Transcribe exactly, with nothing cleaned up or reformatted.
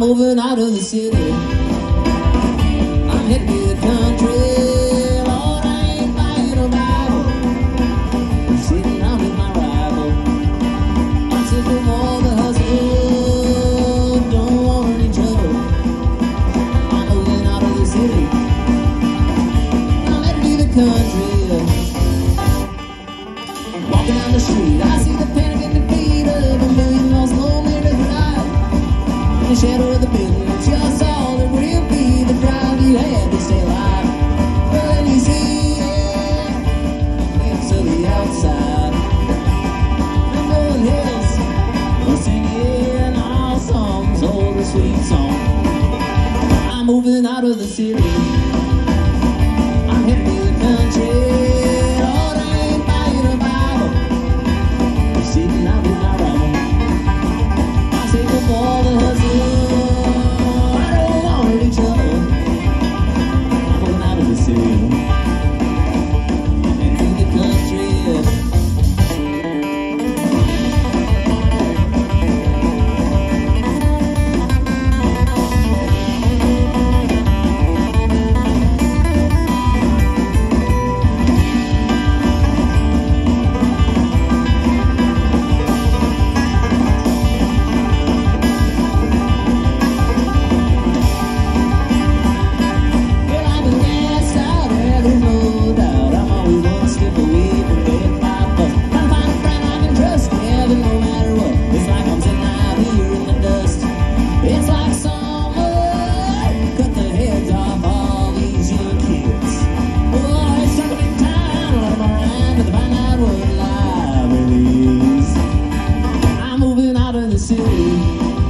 moving out of the city. I'm headed to the country. Lord, I ain't buying a Bible. I'm sitting down with my rival. I'm sick of all the hustle. Don't want any trouble. I'm moving out of the city. I'm headed to the country. Walking down the street, I see the panic and the beat of a million lost lonely to ride. In the shadow of the building, it's just all it will be. The drive you had to stay alive. Well, then you see it, glimpse of the outside. The rolling hills, we're singing our songs, hold a sweet song. I'm moving out of the city. I'm headed to the country. Lord, I ain't buying a Bible. I'm sitting out with my rival. I'm sick of all the hustle. I don't want any trouble. I'm moving out of the city and to the country. Well, I've been gassed out there, there's no doubt. I'm always one step away from getting my bus. Trying to find a friend I can trust, yeah, but no matter what, it's like I'm sitting out here in the dust. It's like someone cut the heads off all these young kids. Oh, it's something time, let them around to find out what life really is. I'm moving out of the city.